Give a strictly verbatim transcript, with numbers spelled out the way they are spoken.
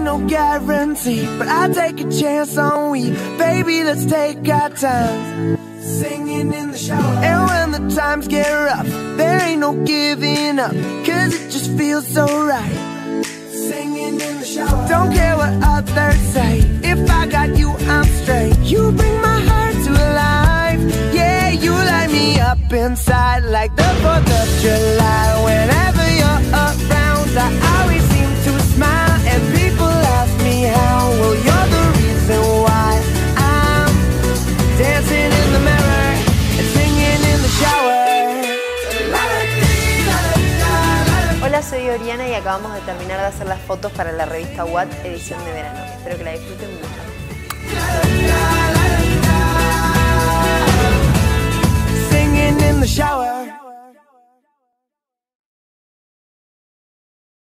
no guarantee, but I take a chance on we. Baby, let's take our time, singing in the shower. And when the times get rough, there ain't no giving up, cause it just feels so right, singing in the shower. Don't care what others say, if I got you, I'm straight. You bring my heart to life, yeah, you light me up inside like the fourth of July. Whenever you're around, I always seem to smile, and people ask me how. Well, you're the reason why I'm dancing in the mirror and singing in the shower. Hola, soy Oriana y acabamos de terminar de hacer las fotos para la revista What edición de verano. Espero que la disfruten mucho. Singing in the shower.